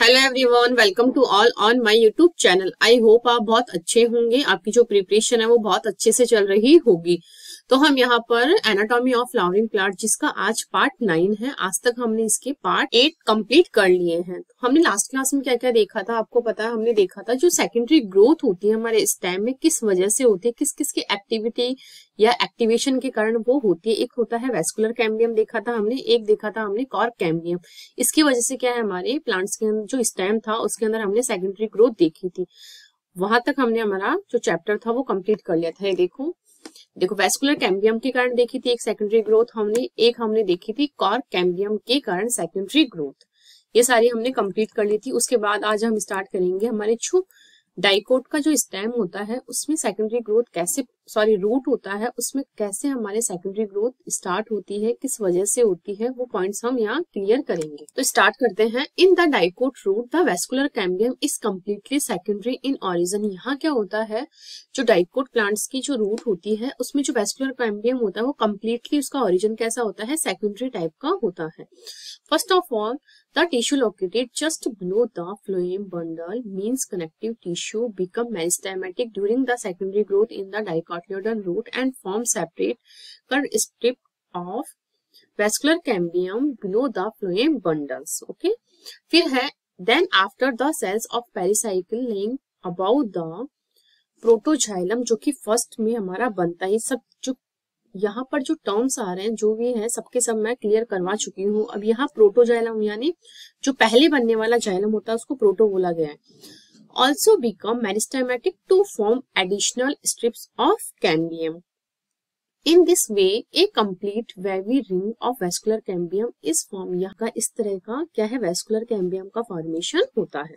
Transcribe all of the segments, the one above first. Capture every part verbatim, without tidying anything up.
Hello everyone, welcome to all on my YouTube channel. I hope आप बहुत अच्छे होंगे, आपकी जो प्रिपरेशन है वो बहुत अच्छे से चल रही होगी। तो हम यहाँ पर एनाटॉमी ऑफ फ्लावरिंग प्लांट, जिसका आज पार्ट नाइन है, आज तक हमने इसके पार्ट एट कंप्लीट कर लिए हैं। तो हमने लास्ट क्लास में क्या क्या देखा था, आपको पता है। हमने देखा था जो सेकेंडरी ग्रोथ होती है हमारे स्टेम में, किस वजह से होती है, किस किस की एक्टिविटी या एक्टिवेशन के कारण वो होती है। एक होता है वेस्कुलर कैम्बियम देखा था हमने, एक देखा था हमने कॉर्क कैम्बियम। इसकी वजह से क्या है, हमारे प्लांट्स के अंदर जो स्टेम था उसके अंदर हमने सेकेंडरी ग्रोथ देखी थी। वहां तक हमने हमारा जो चैप्टर था वो कंप्लीट कर लिया था। ये देखो देखो वेस्कुलर कैम्बियम के कारण देखी थी एक सेकेंडरी ग्रोथ हमने, एक हमने देखी थी कॉर्क कैम्बियम के कारण सेकेंडरी ग्रोथ। ये सारी हमने कंप्लीट कर ली थी। उसके बाद आज हम स्टार्ट करेंगे हमारे जो डाइकोट का जो स्टेम होता है उसमें सेकेंडरी ग्रोथ कैसे, सॉरी रूट होता है, उसमें कैसे हमारे सेकेंडरी ग्रोथ स्टार्ट होती है, किस वजह से होती है, वो पॉइंट्स हम यहाँ क्लियर करेंगे। तो स्टार्ट करते हैं। In the dicot root the vascular cambium is completely secondary in origin. यहाँ क्या होता है, जो डाइकोट प्लांट्स की जो रूट होती है उसमें जो वेस्कुलर कैम्बियम होता है वो कम्प्लीटली, उसका ऑरिजिन कैसा होता है, सेकेंडरी टाइप का होता है। First of all, the tissue located just below the phloem bundle means connective tissue become meristematic during the secondary growth in the dicotyledon root and form separate curved strip of vascular cambium below the phloem bundles. Okay. फिर है then after the cells of pericycle laying above the protoxylem, जो कि first में हमारा बनता है। सब जो यहाँ पर जो टर्म्स आ रहे हैं जो भी है सबके सब मैं क्लियर करवा चुकी हूँ। अब यहाँ प्रोटोजाइलम यानी जो पहले बनने वाला जाइलम होता है उसको प्रोटो बोला गया है। Also become meristematic to form additional strips of cambium. In this way a complete wavy ring of vascular cambium is form. यहाँ का इस तरह का क्या है, वेस्कुलर कैम्बियम का फॉर्मेशन होता है।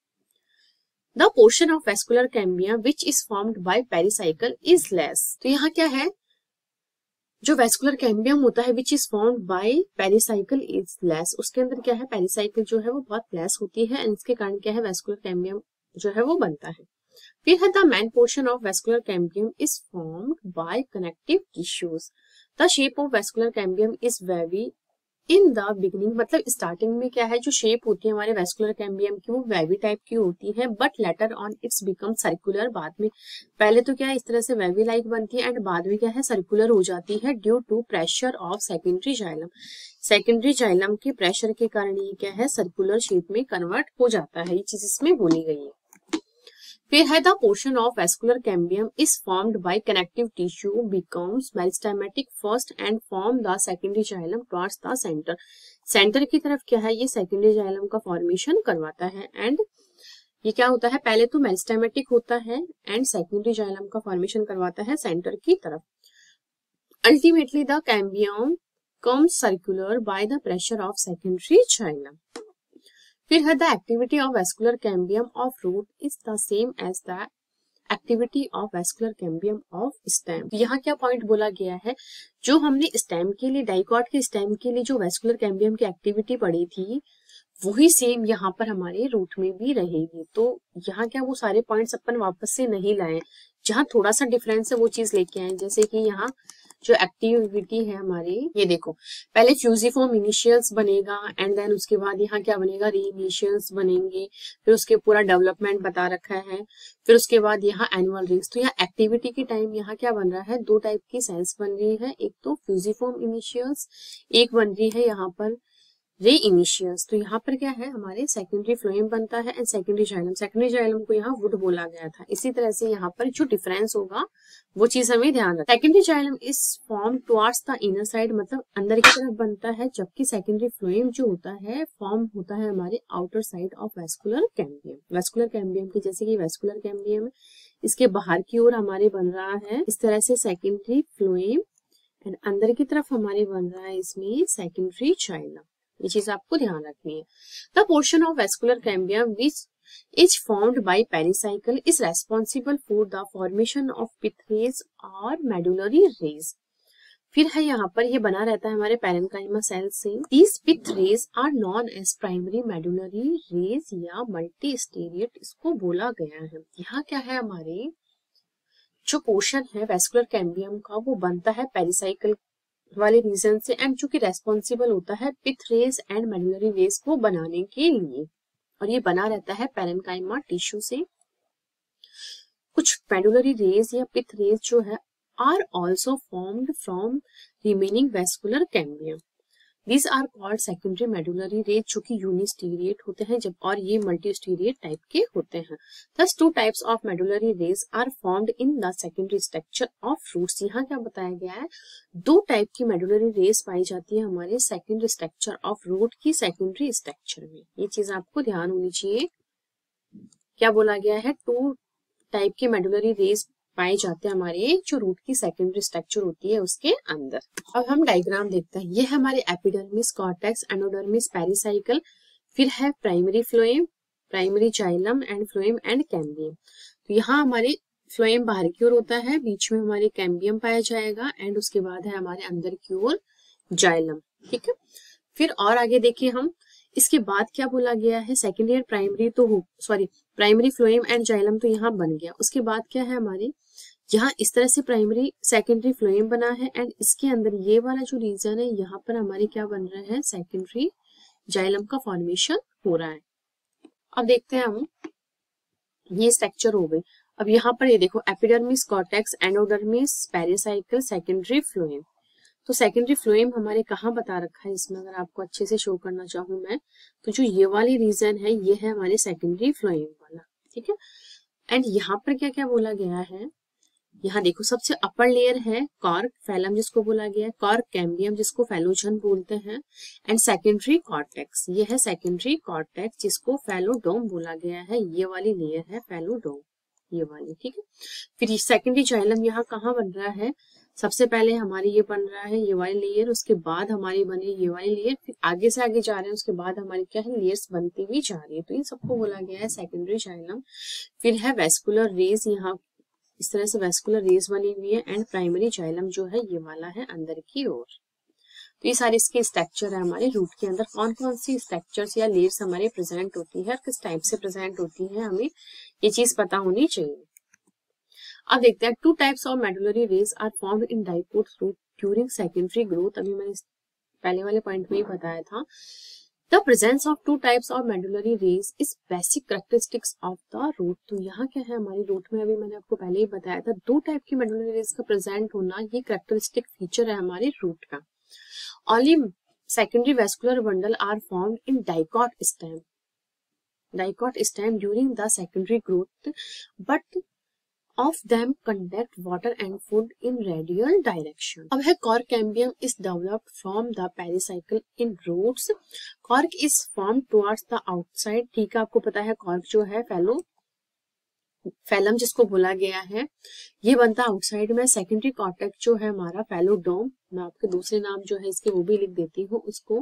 The portion of vascular cambium which is formed by pericycle is less. तो यहाँ क्या है, जो वेस्कुलर कैम्बियम होता है which is formed by pericycle is less, उसके अंदर क्या है, पेरिसाइकिल जो है वो बहुत लेस होती है, इसके कारण क्या है, वेस्कुलर कैम्बियम जो है वो बनता है। फिर है the main portion of vascular cambium is formed by connective tissues. The shape of vascular cambium is wavy in the beginning. मतलब स्टार्टिंग में क्या है, जो शेप होती है हमारे वेस्कुलर कैम्बियम की वो वेवी टाइप की होती है, but later on it's become circular. बाद में, पहले तो क्या है इस तरह से वेवी लाइक बनती है एंड बाद में क्या है सर्कुलर हो जाती है due to pressure of secondary xylem. Secondary xylem के प्रेशर के कारण ये क्या है, सर्कुलर शेप में कन्वर्ट हो जाता है। ये चीज इसमें बोली गई है। फिर है the portion of vascular cambium is formed by connective tissue becomes meristematic first and form the secondary xylem towards the centre. Centre की तरफ क्या है, ये सेकेंडरी जाइलम का फॉर्मेशन करवाता है। एंड ये क्या होता है, पहले तो मेरिस्टेमेटिक होता है एंड सेकेंडरी जाइलम का फॉर्मेशन करवाता है सेंटर की तरफ। Ultimately the cambium comes circular by the pressure of secondary xylem. फिर है the activity of vascular cambium of root is the same as the activity of vascular cambium of stem. यहाँ क्या point बोला गया है, जो हमने स्टेम के लिए, डाइकॉट के स्टेम के लिए जो वेस्कुलर कैम्बियम की एक्टिविटी पढ़ी थी वही सेम यहाँ पर हमारे रूट में भी रहेगी। तो यहाँ क्या वो सारे पॉइंट्स अपन वापस से नहीं लाए, जहाँ थोड़ा सा डिफरेंस है वो चीज लेके आए। जैसे कि यहाँ जो एक्टिविटी है हमारी, ये देखो पहले फ्यूजिफॉर्म इनिशियल्स बनेगा एंड देन उसके बाद यहाँ क्या बनेगा, री इनिशियल्स बनेंगे, फिर उसके पूरा डेवलपमेंट बता रखा है, फिर उसके बाद यहाँ एनुअल रिंग्स। तो यहाँ एक्टिविटी के टाइम यहाँ क्या बन रहा है, दो टाइप की सेल्स बन रही है, एक तो फ्यूजिफॉर्म इनिशियल्स, एक बन रही है यहाँ पर रे इनिशियल्स। तो यहाँ पर क्या है, हमारे सेकेंडरी फ्लोएम बनता है and secondary xylem. Secondary xylem को यहाँ वुड बोला गया था। इसी तरह से यहाँ पर जो डिफरेंस होगा वो चीज हमें ध्यान रखना। Secondary xylem is form towards the inner side, मतलब अंदर की तरफ बनता है, जबकि सेकेंडरी फ्लोएम जो होता है फॉर्म होता है हमारे outer side of vascular cambium. Vascular cambium की, जैसे कि वेस्कुलर कैम्बियम है इसके बाहर की ओर हमारे बन रहा है इस तरह से सेकेंडरी फ्लोएम एंड अंदर की तरफ हमारे बन रहा है इसमें सेकेंडरी जाइलम। ये चीज आपको ध्यान रखनी है। The portion of vascular cambium which is formed by pericycle is responsible for the formation of pith rays और मेडुलरी रेज। फिर है यहाँ पर ये बना रहता है हमारे पैरेन्काइमा सेल से। These pith rays are known as primary medullary rays या मल्टी स्टेरियट, इसको बोला गया है। यहाँ क्या है, हमारे जो पोर्शन है वेस्कुलर कैम्बियम का वो बनता है पेरिसाइकिल वाले रीजन से एंड जो कि रेस्पॉन्सिबल होता है pith rays and medullary rays को बनाने के लिए। और ये बना रहता है पैरेन्काइमा टिश्यू से। कुछ मेडुलरी रेज या पिथ रेज जो है are also formed from remaining vascular cambium. These are called secondary medullary rays, जो कि यूनिस्टीरिएट होते हैं जब और ये मल्टीस्टीरिएट टाइप के होते हैं। Thus two types of medullary rays are formed in the secondary structure of roots। यहाँ क्या बताया गया है, दो टाइप की medullary rays पाई जाती है हमारे secondary structure of root की secondary structure में। ये चीज आपको ध्यान होनी चाहिए। क्या बोला गया है, टू टाइप की medullary rays पाए जाते हैं हमारे जो रूट की सेकेंडरी स्ट्रक्चर होती है उसके अंदर। अब हम डायग्राम देखते हैं। ये है हमारे एपिडर्मिस, कॉर्टेक्स, एंडोडर्मिस, पेरिसाइकल, फिर है primary phloem, primary xylem and phloem and cambium. तो यहाँ हमारे फ्लोएम बाहर की ओर होता है, बीच में हमारे कैम्बियम पाया जाएगा एंड उसके बाद है हमारे अंदर की ओर जाइलम। ठीक है, फिर और आगे देखिए हम, इसके बाद क्या बोला गया है, सेकेंडरी एंड प्राइमरी तो हो sorry primary phloem and xylem तो यहाँ बन गया। उसके बाद क्या है हमारे यहाँ इस तरह से प्राइमरी सेकेंडरी फ्लोएम बना है एंड इसके अंदर ये वाला जो रीजन है यहाँ पर हमारे क्या बन रहा है, सेकेंडरी जाइलम का फॉर्मेशन हो रहा है। अब देखते हैं हम, ये स्ट्रक्चर हो गई। अब यहाँ पर ये देखो, epidermis, cortex, endodermis, pericycle, secondary phloem. तो सेकेंडरी फ्लोएम हमारे कहाँ बता रखा है इसमें, अगर आपको अच्छे से शो करना चाहूँ मैं, तो जो ये वाली रीजन है ये है हमारे सेकेंडरी फ्लोएम वाला। ठीक है, एंड यहाँ पर क्या क्या बोला गया है, यहाँ देखो सबसे अपर लेयर है कॉर्क फैलम जिसको बोला गया है, कॉर्क कैम्बियम जिसको फैलोजन बोलते हैं, एंड सेकेंडरी कॉर्टेक्स, ये है सेकेंडरी कॉर्टेक्स जिसको फैलोडोम बोला गया है। ये वाली लेयर है फैलोडोम, ये वाली। ठीक है, फिर सेकेंडरी जाइलम यहाँ कहाँ बन रहा है, सबसे पहले हमारी ये बन रहा है ये वाली लेयर, उसके बाद हमारी बनी ये वाली लेयर, फिर आगे से आगे जा रहे हैं, उसके बाद हमारी क्या है, लेयर्स बनती हुई जा रही है। तो इन सबको बोला गया है सेकेंडरी जाइलम। फिर है वेस्कुलर रेज, यहाँ इस तरह से वेस्कुलर रेज बनी हुई है एंड प्राइमरी जाइलम जो है ये वाला है अंदर की ओर। तो ये सारे इसके स्ट्रक्चर है हमारे रूट के अंदर। कौन कौन सी स्ट्रक्चर्स या लेयर्स हमारे प्रेजेंट होती है, किस टाइप से प्रेजेंट होती है, हमें ये चीज पता होनी चाहिए। अब देखते हैं, two types of medullary rays are formed in dicot root during secondary growth. अभी मैंने पहले वाले पॉइंट में ही बताया था। The presence of two types of medullary rays is basic characteristics of the root. तो यहाँ क्या है हमारी रूट में, अभी मैंने आपको पहले ही बताया था, दो टाइप की मेडुलरी रेज का प्रेजेंट होना ये कैरेक्टरिस्टिक फीचर है हमारे रूट का। Only secondary vascular bundle are formed in dicot stem, dicot stem during the secondary growth, but of them conduct water and food in radial direction. अब है cork cambium is developed from the pericycle in roots. Cork is formed towards the outside. ठीक है, आपको पता है cork जो है फैलो phellum जिसको बोला गया है ये बनता आउटसाइड में। सेकेंडरी कॉर्टेक्स जो है हमारा फैलोडोम, मैं आपके दूसरे नाम जो है इसके वो भी लिख देती हूँ, उसको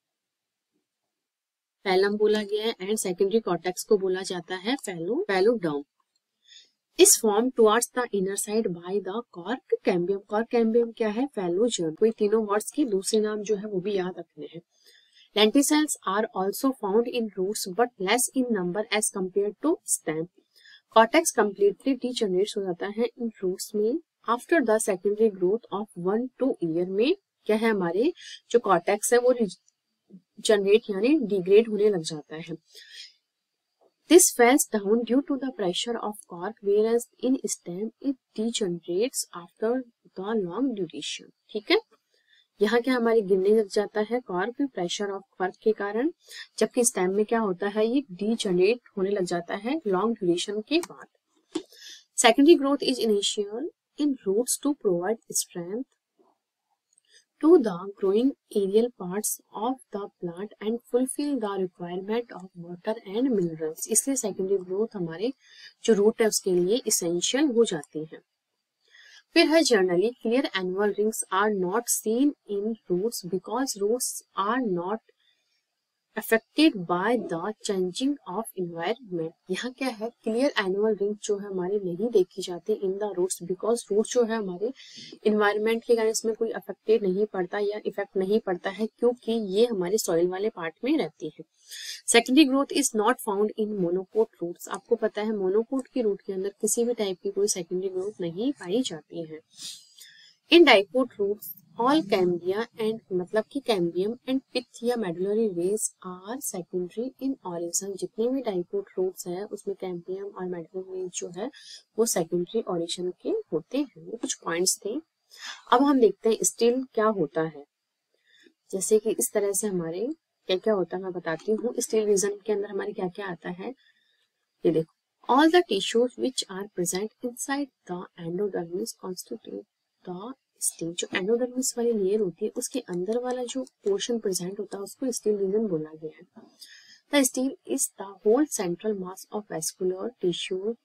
फैलम बोला गया है एंड सेकेंडरी कॉर्टेक्स को बोला जाता है phello phelloderm. Is form towards the inner side by the cork cambium. Cork cambium क्या है, फैलोजर्म। कोई तीनों वर्ड्स के दूसरे नाम जो है वो भी याद रखने हैं। Lenticels are also found in roots but less in number as compare to stem. Cortex completely degenerate हो जाता है इन रूट्स में after the secondary growth of one two year में। क्या है हमारे जो कॉर्टेक्स है वो जनरेट यानी डिग्रेड होने लग जाता है। This falls down due to the pressure of cork, whereas in stem it degenerates after the long duration. ठीक है, यहाँ क्या हमारी गिरने लग जाता है कॉर्क प्रेशर ऑफ कॉर्क के कारण, जबकि स्टेम में क्या होता है ये डीजनरेट होने लग जाता है लॉन्ग ड्यूरेशन के बाद। Secondary growth is initial in roots to provide strength to the growing aerial parts of the plant and fulfill the requirement of water and minerals. इसलिए सेकेंडरी ग्रोथ हमारे जो रूट है उसके लिए इसेंशियल हो जाती है। फिर है generally clear annual rings are not seen in roots because roots are not affected by the changing of environment. यहाँ क्या है, क्लियर एनुअल रिंग जो है हमारे नहीं देखी जाती in the roots because root जो है हमारे इन्वायरमेंट के कारण इसमें कोई अफेक्टेड नहीं पड़ता या इफेक्ट नहीं पड़ता है क्योंकि ये हमारे सॉइल वाले पार्ट में रहती है। Secondary growth is not found in monocot roots. आपको पता है मोनोकोट की रूट के अंदर किसी भी टाइप की कोई सेकेंडरी ग्रोथ नहीं पाई जाती है। In dicot roots all cambia and मतलब कि कैम्बियम एंड पिथ या medullary rays are secondary in origin. जितने भी डाइकोट रूट्स है उसमें कैम्बियम और मेडुलरी रेज जो है वो सेकेंडरी ऑरिजिन के होते हैं। ये कुछ पॉइंट्स थे। अब हम देखते हैं स्टिल क्या होता है। जैसे कि इस तरह से हमारे क्या क्या होता है मैं बताती हूँ। स्टिल रीजन के अंदर हमारे क्या क्या आता है ये देखो। All the tissues which are present inside the endodermis constitute the stele. जो एंडोडर्मिस वाली लेयर होती है उसके अंदर वाला जो पोर्शन प्रेजेंट होता है उसको स्टिल रीजन बोला गया है। The stele is the whole central mass of vascular tissue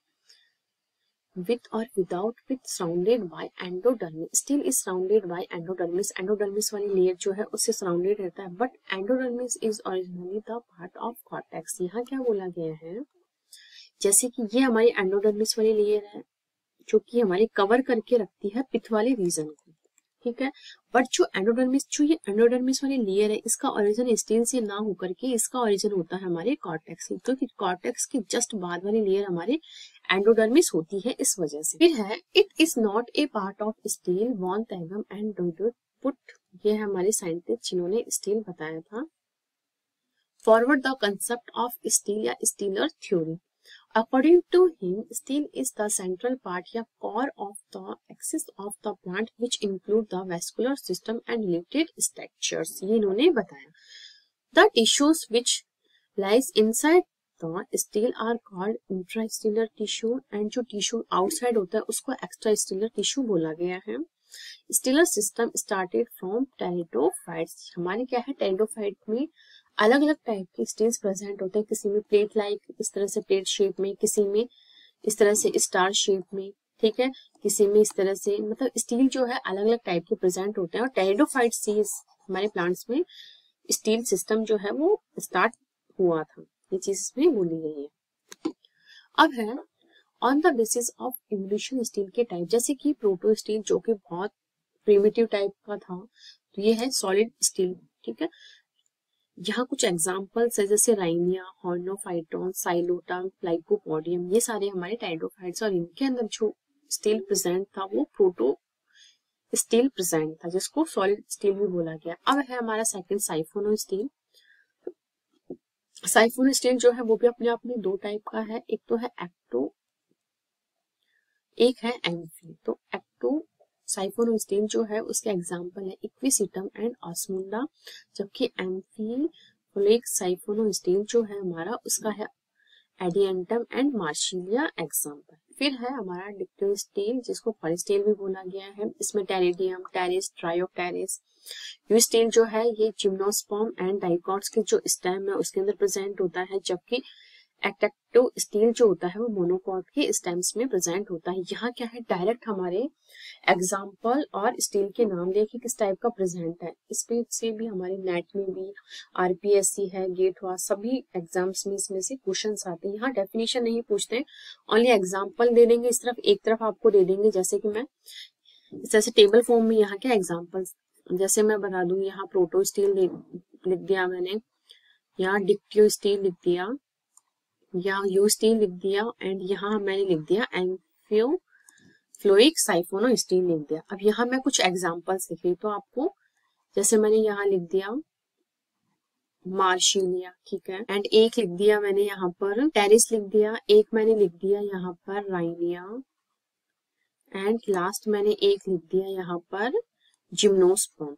with or without with surrounded by endodermis. Still is surrounded by endodermis. endodermis वाली लेयर जो है उससे सराउंडेड रहता है but endodermis is originally the part of cortex। यहाँ क्या बोला गया है जैसे कि ये हमारी एंडोडर्मिस वाली लेयर है जो कि हमारी कवर करके रखती है पिथ वाले रीजन को, ठीक है। बट जो एंडोडर्मिस जो ये एंडोडर्मिस वाली लेयर है इसका ओरिजिन स्टिल से ना होकर के इसका ओरिजिन होता है हमारे कॉर्टेक्स से, क्योंकि कॉर्टेक्स की जस्ट बाद वाली लेयर हमारे एंडोडर्मिस होती है इस वजह से। फिर है it is not a part of stele van Tieghem and डोडोट पुट। ये है हमारे साइंटिस्ट जिन्होंने स्टील बताया था। Forward the concept of stele या stelar theory. According to him, steel is the central part या core of the axis of the plant which include the vascular system and related structures। ये इन्होंने बताया। The tissues which lies inside the steel are called intrastellar tissue and जो tissue outside होता है उसको extrastellar tissue बोला गया है। Stellar system started from pteridophytes। हमारे क्या है pteridophyte में अलग अलग टाइप के स्टील्स प्रेजेंट होते हैं। किसी में प्लेट लाइक इस तरह से प्लेट शेप में, किसी में इस तरह से स्टार शेप में, ठीक है, किसी में इस तरह से, मतलब स्टील जो है अलग अलग टाइप के प्रेजेंट होते हैं। और टेरिडोफाइट से हमारे प्लांट्स में स्टील सिस्टम जो है वो स्टार्ट हुआ था, ये चीज इसमें बोली गई है। अब है on the basis of evolution stele के टाइप, जैसे कि प्रोटो स्टील जो कि बहुत प्रिमिटिव टाइप का था, तो ये है सॉलिड स्टील, ठीक है। यहाँ कुछ एग्जांपल्स है जैसे राइनिया, हॉर्नोफाइटोन, साइलोटम, लाइकोपोडियम, ये सारे हमारे टाइडोफाइट्स और इनके अंदर जो स्टील प्रेजेंट था वो प्रोटो स्टील प्रेजेंट था जिसको सॉलिड स्टील भी बोला गया। अब है हमारा second siphonostele. Siphonostele जो है वो भी अपने आप में दो टाइप का है, एक तो है एक्टो, एक है एम्फी। तो एक्टो साइफोनो स्टील जो है उसके एग्जाम्पल है इक्विसिटम एंड ऑस्मुंडा, जबकि एम्फीफोलिक साइफोनो स्टील जो है हमारा उसका है एडियंटम एंड मार्शिलिया एग्जाम्पल। फिर है हमारा डिक्टियो स्टील जिसको पर स्टील भी बोला गया है। इसमें Pteridium, Pteris, Dryopteris. Eustele जो है ये जिम्नोस्पर्म एंड डाइकॉट्स के जो स्टेम है उसके अंदर प्रेजेंट होता है, जबकि एक्टेक्टो स्टील जो होता है वो मोनोकॉट के स्टेम्स में प्रेजेंट होता है। यहाँ क्या है डायरेक्ट हमारे एग्जाम्पल और स्टील के नाम देखिए किस टाइप का प्रेजेंट है। इस पे से भी हमारे नेट में भी, आरपीएससी है, गेट हुआ, सभी एग्जाम्स में इसमें से क्वेश्चंस आते हैं। यहाँ डेफिनेशन नहीं पूछते, ओनली एग्जाम्पल दे देंगे, इस तरफ एक तरफ आपको दे देंगे। जैसे कि मैं इस तरह से टेबल फॉर्म में यहाँ क्या एग्जाम्पल्स, जैसे मैं बता दूं यहाँ प्रोटो स्टील लिख दिया मैंने, यहाँ डिक्टियो स्टील लिख दिया, या यू स्टील लिख दिया, एंड यहाँ मैंने लिख दिया एम्फियो फ्लोइक साइफोनो स्टील लिख दिया। अब यहाँ मैं कुछ एग्जांपल्स लिख रही, तो आपको जैसे मैंने यहाँ लिख दिया मार्शिलिया, ठीक है, एंड एक लिख दिया मैंने यहाँ पर टेरिस लिख दिया, एक मैंने लिख दिया यहाँ पर राइनिया, एंड लास्ट मैंने एक लिख दिया यहाँ पर जिम्नोस्पर्म,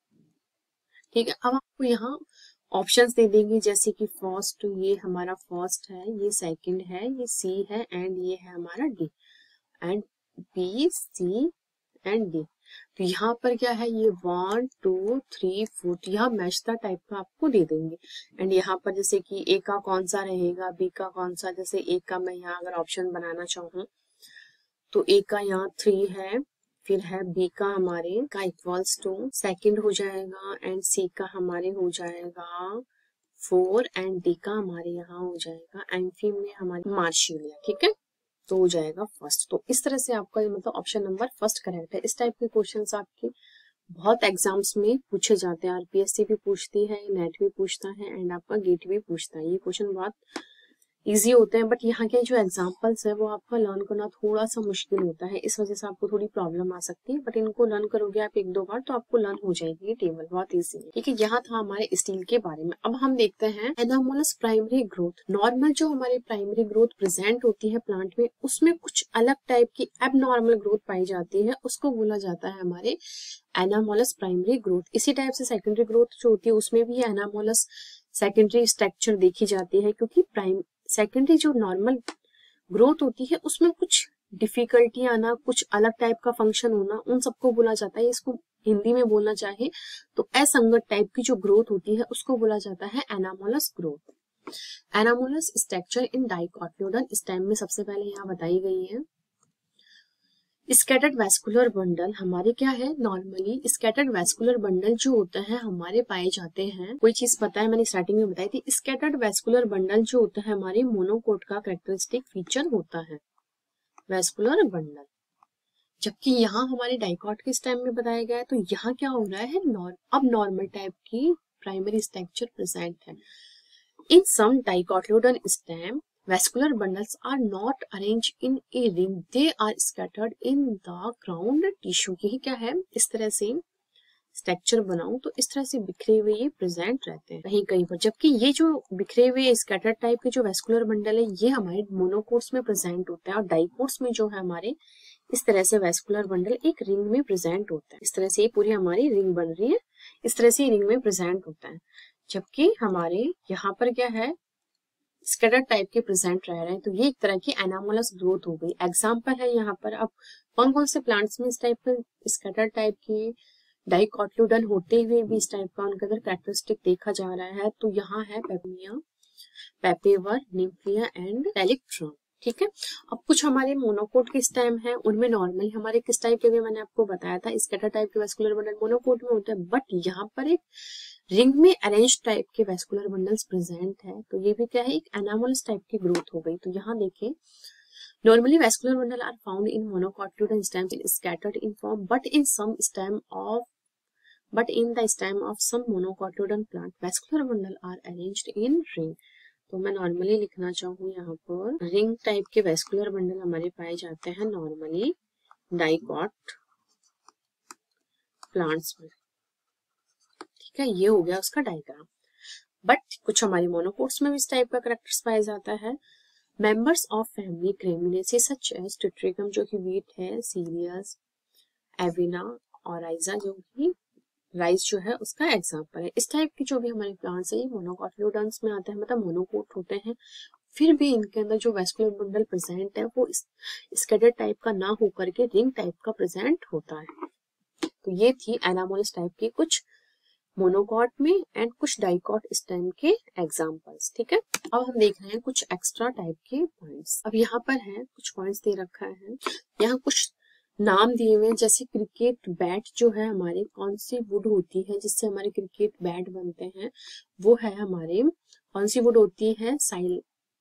ठीक है। अब आपको यहाँ ऑप्शंस दे देंगे जैसे कि फर्स्ट, ये हमारा फर्स्ट है, ये सेकंड है, ये सी है, एंड ये है हमारा D, and B, C and D. तो यहाँ पर क्या है, ये वन टू थ्री फोर, यहाँ मैचता टाइप का आपको दे देंगे। एंड यहाँ पर जैसे कि ए का कौन सा रहेगा, बी का कौन सा, जैसे ए का मैं यहाँ अगर ऑप्शन बनाना चाहूँ तो ए का यहाँ थ्री है, फिर है बी का हमारे का इक्वल्स टू सेकंड हो जाएगा, एंड सी का हमारे हो जाएगा फोर, एंड डी का हमारे यहाँ हो जाएगा एम्फी में हमारे मार्शिलिया, ठीक है, तो हो जाएगा फर्स्ट। तो इस तरह से आपका मतलब ऑप्शन नंबर फर्स्ट करेक्ट है। इस टाइप के क्वेश्चंस आपके बहुत एग्जाम्स में पूछे जाते हैं, आरपीएससी भी पूछती है, नेट भी पूछता है, एंड आपका गेट भी पूछता है। ये क्वेश्चन बहुत इजी होते हैं, बट यहाँ के जो एग्जांपल्स है वो आपका लर्न करना थोड़ा सा मुश्किल होता है, इस वजह से आपको थोड़ी प्रॉब्लम आ सकती है, बट इनको लर्न करोगे आप एक दो बार तो आपको लर्न हो जाएगी ये टेबल बहुत इजी है। ठीक है, यहाँ था हमारे स्टील के बारे में। अब हम देखते हैं एनामोलस प्राइमरी ग्रोथ। नॉर्मल जो हमारी प्राइमरी ग्रोथ प्रेजेंट होती है प्लांट में, उसमें कुछ अलग टाइप की एबनॉर्मल ग्रोथ पाई जाती है, उसको बोला जाता है हमारे एनामोलस प्राइमरी ग्रोथ। इसी टाइप से सेकेंडरी ग्रोथ जो होती है उसमें भी एनामोलस सेकेंडरी स्ट्रक्चर देखी जाती है, क्योंकि प्राइम सेकेंडरी जो नॉर्मल ग्रोथ होती है उसमें कुछ डिफिकल्टी आना, कुछ अलग टाइप का फंक्शन होना, उन सबको बोला जाता है, इसको हिंदी में बोलना चाहे तो असंगत टाइप की जो ग्रोथ होती है उसको बोला जाता है anomalous growth. Anomalous structure in dicotyledon stem में सबसे पहले यहाँ बताई गई है। स्कैटर्ड वैस्कुलर बंडल हमारे क्या है, नॉर्मली स्कैटर्ड वैस्कुलर बंडल जो होता है हमारे पाए जाते हैं। कोई चीज पता है, मैंने स्टार्टिंग में बताई थी, स्कैटर्ड वैस्कुलर बंडल जो होता है हमारे मोनोकोट का कैरेक्टरिस्टिक फीचर होता है वैस्कुलर बंडल। जबकि यहाँ हमारे डाइकॉट के स्टेम में बताया गया है, तो यहाँ क्या हो रहा है, नॉर, अब नॉर्मल टाइप की प्राइमरी स्ट्रक्चर प्रेजेंट है। In some dicotyledon stem vascular bundles are not arranged in a ring, they are scattered in the ground tissue। यही क्या है, इस तरह से स्ट्रक्चर बनाऊं तो इस तरह से बिखरे हुए ये प्रेजेंट रहते हैं कहीं कहीं पर। जबकि ये जो बिखरे हुए स्कैटर्ड टाइप के जो वैस्कुलर बंडल है ये हमारे मोनोकोट्स में प्रेजेंट होता है, और डाइकोट्स में जो है हमारे इस तरह से वैस्कुलर बंडल एक रिंग में प्रेजेंट होता है। इस तरह से ये पूरी हमारी रिंग बन रही है, इस तरह से रिंग में प्रेजेंट होता है। जबकि हमारे यहाँ पर क्या है, स्कैटर्ड टाइप के प्रेजेंट रह रहे हैं, तो ये एक तरह की एनामोलस ग्रोथ हो गई। एग्जाम्पल है यहाँ पर, अब कौन कौन से प्लांट्स में इस टाइप के स्कैटर्ड टाइप की डाइकोटिलेडोन होते हुए भी इस टाइप का उनके अंदर कैरेक्टरिस्टिक देखा जा रहा है, तो यहाँ है पेपमिया, पेपेवर, निम्फिया एंड एलिक्ट्रॉन। ठीक है, अब कुछ हमारे मोनोकोट के स्टेम है, उनमें नॉर्मली हमारे किस टाइप के भी मैंने आपको बताया था, स्कैटर टाइप के वैस्कुलर बंडल मोनोकोट में होते हैं, बट यहाँ पर एक रिंग में अरेंज टाइप के वैस्कुलर बंडल्स प्रेजेंट है, तो ये भी क्या है, एक एनामोलस टाइप की ग्रोथ हो गई। तो यहाँ देखें, normally vascular bundle are found in monocotyledon stems in scattered in form, but in some stem of but in the stem of some monocotyledon plant vascular bundle are arranged in ring. तो मैं normally लिखना चाहूँ यहाँ पर, ring type के vascular bundle हमारे पाए जाते हैं नॉर्मली डाइकोट प्लांट्स में। ठीक है, ये हो गया उसका डायग्राम। बट कुछ हमारे मोनोकोट्स में भी इस टाइप का कैरेक्टर्स पाया जाता है। Members of family Gramineae such as Triticum जो कि वीट है, सीरियस, एविना और राइजा जो कि राइस जो है उसका एग्जांपल है। इस टाइप की जो भी हमारे प्लांट्स है ये मोनोकोटिलेडोन्स में आते हैं, मतलब मोनोकोट होते हैं, फिर भी इनके अंदर जो वैस्कुलर बंडल प्रेजेंट है वो स्कैटर्ड टाइप का ना होकर के रिंग टाइप का प्रेजेंट होता है। तो ये थी एनामोलस टाइप की कुछ मोनोकॉट में एंड कुछ डाइकोट स्टेम के एग्जांपल्स। ठीक है, अब हम देख रहे हैं कुछ एक्स्ट्रा टाइप के पॉइंट्स। अब यहाँ पर है कुछ पॉइंट्स दे रखा है, यहाँ कुछ नाम दिए हुए हैं, जैसे क्रिकेट बैट जो है हमारे कौन सी वुड होती है जिससे हमारे क्रिकेट बैट बनते हैं, वो है हमारे कौन सी वुड होती है, साइल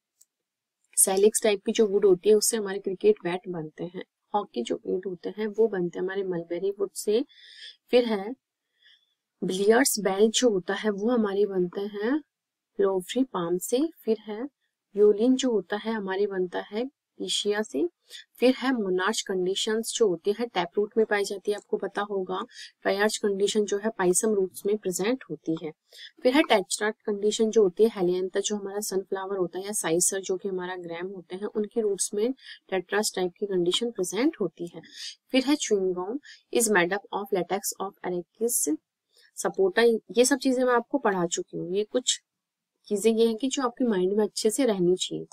सैलिक्स टाइप की जो वुड होती है उससे हमारे क्रिकेट बैट बनते हैं। हॉकी जो पेड़ होते हैं वो बनते हैं हमारे मलबेरी वुड से। फिर है बिलियर्ड्स बैल जो होता है वो हमारे बनते हैं लोफ्री पाम से। फिर है वियोलिन जो होता है हमारे बनता है पीशिया से। फिर है मोनार्च कंडीशंस जो होती है टैप रूट में पाई जाती है, आपको पता होगा। ट्रायर्च कंडीशन जो है पाइसम रूट्स में प्रेजेंट होती है। फिर है टेट्रार्च कंडीशन जो होती है हेलियंथा जो हमारा सनफ्लावर होता है, या साइसर जो कि हमारा ग्रैम होते हैं, उनके रूट्स में टेट्रास टाइप की कंडीशन प्रेजेंट होती है। फिर है chewing gum is made up of latex of अरेकिस सपोर्टा। ये सब चीजें मैं आपको पढ़ा चुकी हूँ, ये कुछ चीजें ये हैं कि जो आपके माइंड में अच्छे से रहनी चाहिए।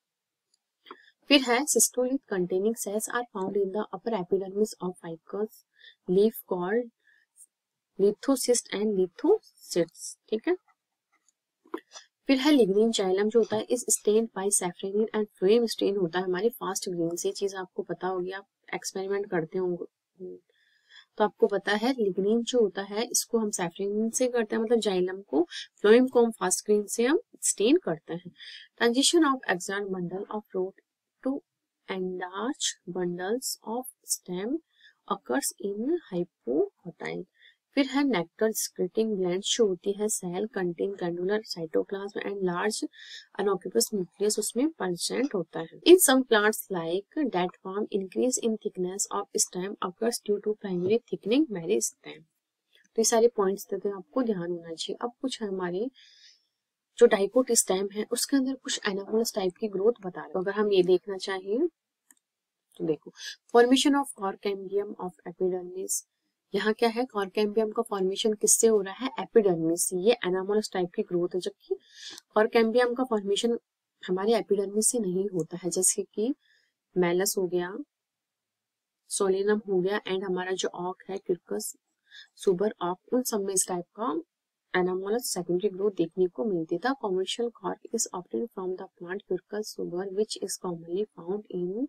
फिर है cystolith containing cells are found in the upper epidermis of Ficus leaf called lithocyst and lithocysts. ठीक है, फिर है लिग्निन जाइलम जो होता है इस stain by safranin and phloem stain होता है हमारे फास्ट ग्रीन से। चीज आपको पता होगी, आप एक्सपेरिमेंट करते होंगे तो आपको पता है लिग्निन जो होता है इसको हम सैफरेनिन से करते हैं, मतलब जाइलम को, फ्लोएम को हम फास्ट ग्रीन से हम स्टेन करते हैं। Transition of exarch bundle of root to endarch bundles of stem occurs in hypocotyl। फिर है नेक्टर स्क्रिटिंग ग्लैंड जो होती है cell contain glandular cytoplasm and large unoccupied nucleus उसमें प्रेजेंट होता है। In some plants like date palm increase in thickness of stem occurs due to primary thickening meristem. तो ये सारे पॉइंट्स देते हैं, आपको ध्यान होना चाहिए। अब कुछ हमारे जो डाइकोट स्टेम है उसके अंदर कुछ एनामोलस टाइप की ग्रोथ बता रहे हैं। तो अगर हम ये देखना चाहिए तो देखो, formation of cork cambium of epidermis, यहाँ क्या है, कॉर्केम्बियम का फॉर्मेशन किससे हो रहा है, एपिडर्मिस से। ये एनामोलस टाइप की ग्रोथ है, जबकि कॉर्केम्बियम का फॉर्मेशन हमारे एपिडर्मिस से नहीं होता है, जैसे कि मेलस हो गया, सोलेनम हो गया, एंड हमारा जो ऑक है क्यूरकस सुबर ऑक, उन सब में इस टाइप का एनामोलस सेकेंडरी ग्रोथ देखने को मिलती था। Commercial cork is obtained from the plant Quercus suber which is commonly found in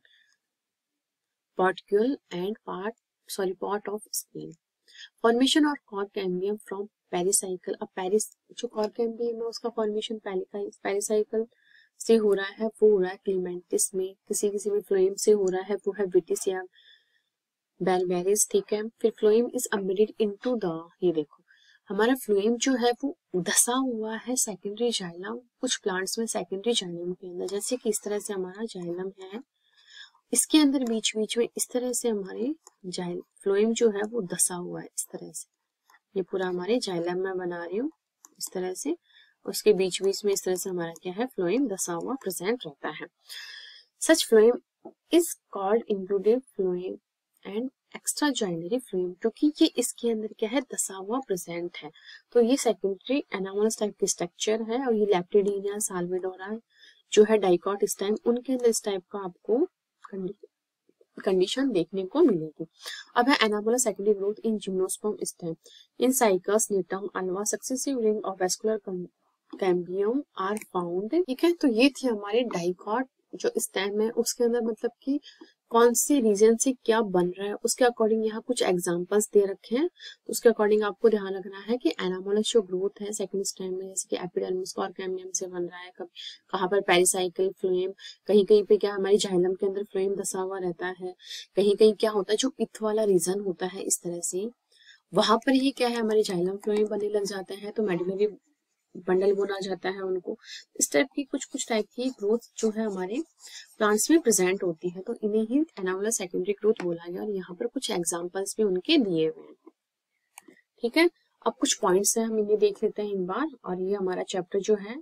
particle and part sorry part of skin. Formation of cork-cambium from pericycle. अब पेरिस जो cork-cambium है उसका फॉर्मेशन पेरिसाइकल से हो रहा है, वो हो रहा है क्लीमेंटिस में, किसी किसी में फ्लोएम से हो रहा है, वो है विटिस या बेलबेरिस, ठीक है। फिर phloem is embedded into the, ये देखो हमारा फ्लोएम जो है वो धसा हुआ है सेकेंडरी जाइलम, कुछ प्लांट्स में सेकेंडरी जाइलम के अंदर, जैसे कि इस तरह से हमारा जाइलम है, इसके अंदर बीच बीच में इस तरह से हमारे जाइल फ्लोएम जो है वो धसा हुआ है इस तरह से। ये पूरा हमारे जाइलम में बना रही हूँ इस तरह से, उसके बीच बीच में इस तरह से हमारा क्या है, फ्लोएम धसा हुआ प्रेजेंट रहता है। Such phloem is called included phloem and extraxylary phloem, क्योंकि ये इसके अंदर क्या है, धसा हुआ प्रेजेंट है। तो ये सेकेंडरी एनामोलस टाइप की स्ट्रक्चर है, और ये लैप्टिडीनिया साल्विडोरा जो है डाइकोट स्टेम, उनके अंदर इस टाइप का आपको कंडीशन देखने को मिलेगी। अब है anomalous secondary growth in gymnosperm stem in Cycas Gnetum अल्वा successive ring of vascular cambium are found, ठीक है। तो ये थी हमारे डाइकोट जो स्टेम है, उसके अंदर मतलब कि कौन से रीजन से क्या बन रहा है उसके अकॉर्डिंग यहाँ कुछ एग्जांपल्स दे रखे हैं। तो उसके अकॉर्डिंग आपको ध्यान रखना है कि एनामोलस जो ग्रोथ है सेकंड स्टेम में, जैसे कि एपिडर्मिस कॉर्केम्बियम से बन रहा है, कब कहाँ पर पेरिसाइकल फ्लोएम, कहीं कहीं पे क्या हमारी जाइलम के अंदर फ्लोएम धसा हुआ रहता है, कहीं कहीं क्या होता है जो पिथ वाला रीजन होता है इस तरह से, वहां पर ही क्या है हमारे जाइलम फ्लोएम बनने लग जाते हैं, तो मेडुलरी बंडल बोला जाता है उनको। इस टाइप की कुछ कुछ टाइप की ग्रोथ जो है हमारे प्लांट्स में प्रेजेंट होती है, तो इन्हें ही एनामोलस सेकेंडरी ग्रोथ बोला गया, और यहाँ पर कुछ एग्जांपल्स भी उनके दिए हुए हैं, ठीक है। अब कुछ पॉइंट्स है, हम इन्हें देख लेते हैं एक बार, और ये हमारा चैप्टर जो है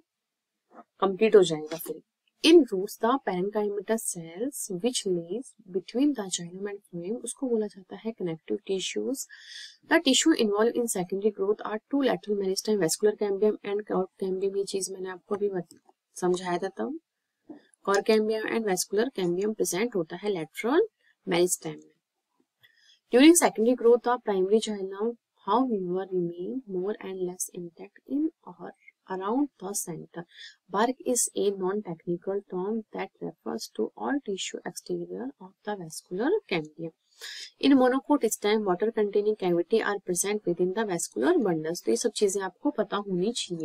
कंप्लीट हो जाएगा। फिर in roots the parenchymatous cells which lies between the xylem and phloem, उसको बोला जाता है connective tissues. The tissue involve in secondary growth are two lateral meristem, vascular cambium and cork cambium. ये चीज मैंने आपको अभी समझाया था, तब cork cambium and vascular cambium present होता है लैटरल मेरिस्टेम में। During secondary growth the primary xylem however remain more and less intact in or around the center. Bark is a non-technical term that refers to all tissue exterior of the vascular cambium. In monocot stem, water containing cavity are present within the vascular bundles. तो ये सब चीजें आपको पता होनी चाहिए।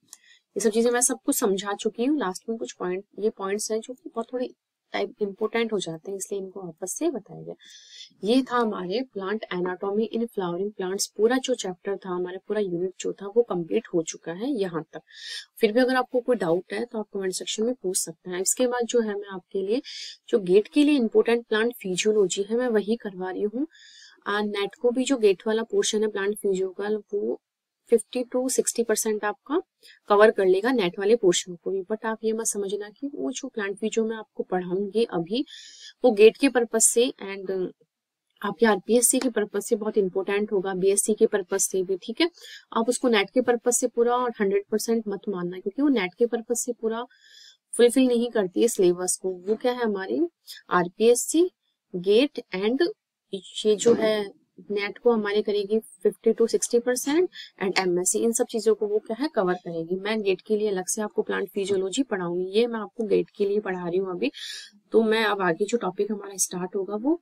ये सब चीजें मैं सब कुछ समझा चुकी हूँ। लास्ट में कुछ पॉइंट, ये पॉइंट्स हैं जो कि बहुत थोड़ी टाइप इंपोर्टेंट हो जाते हैं, इसलिए इनको वापस से बताया गया। ये था हमारे plant anatomy in flowering plants. पूरा जो चैप्टर था हमारा, पूरा यूनिट जो था वो कंप्लीट हो चुका है यहाँ तक। फिर भी अगर आपको कोई डाउट है तो आप कमेंट सेक्शन में पूछ सकते हैं। इसके बाद जो है मैं आपके लिए जो गेट के लिए इंपोर्टेंट प्लांट फिजियोलॉजी है मैं वही करवा रही हूँ। नेट को भी जो गेट वाला पोर्शन है प्लांट फिजियो का, वो फिफ्टी टू सिक्सटी परसेंट आपका कवर कर लेगा नेट वाले पोर्शन को भी। बट आप ये मत समझना कि वो जो प्लांट फिजियो मैं आपको पढ़ाऊंगी अभी वो गेट के पर्पज से एंड आपके आरपीएससी के पर्पज से बहुत इंपॉर्टेंट होगा, बीएससी के पर्पज से भी, ठीक है। आप उसको नेट के पर्पज से पूरा हंड्रेड परसेंट मत मानना, क्योंकि वो नेट के पर्पज से पूरा फुलफिल नहीं करती है सिलेबस को। वो क्या है हमारी आरपीएससी, गेट एंड ये जो है नेट को हमारे करेगी fifty to sixty percent and MSc, इन सब चीजों को वो क्या है कवर करेगी। मैं गेट के लिए अलग से आपको प्लांट फिजियोलॉजी पढ़ाऊंगी, ये मैं आपको गेट के लिए पढ़ा रही हूँ अभी। तो मैं अब आगे जो टॉपिक हमारा स्टार्ट होगा वो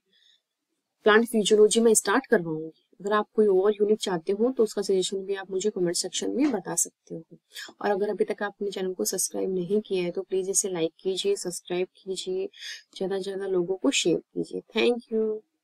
प्लांट फिजियोलॉजी में स्टार्ट करवाऊंगी। अगर आप कोई और यूनिट चाहते हो तो उसका सजेशन भी आप मुझे कमेंट सेक्शन में बता सकते हो। और अगर अभी तक आपने चैनल को सब्सक्राइब नहीं किया है तो प्लीज इसे लाइक कीजिए, सब्सक्राइब कीजिए, ज्यादा से ज्यादा लोगों को शेयर कीजिए। Thank you.